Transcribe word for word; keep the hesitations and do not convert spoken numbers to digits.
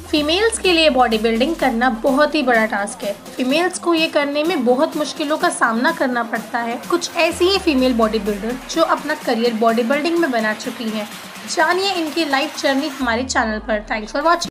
Females के लिए body building करना बहुत ही बड़ा टास्क है। फीमेल्स को ये करने में बहुत मुश्किलों का सामना करना पड़ता है। कुछ ऐसी ही फीमेल बॉडी बिल्डर जो अपना करियर बॉडी बिल्डिंग में बना चुकी हैं। जानिए इनकी लाइफ जर्नी हमारे चैनल पर। Thanks for watching.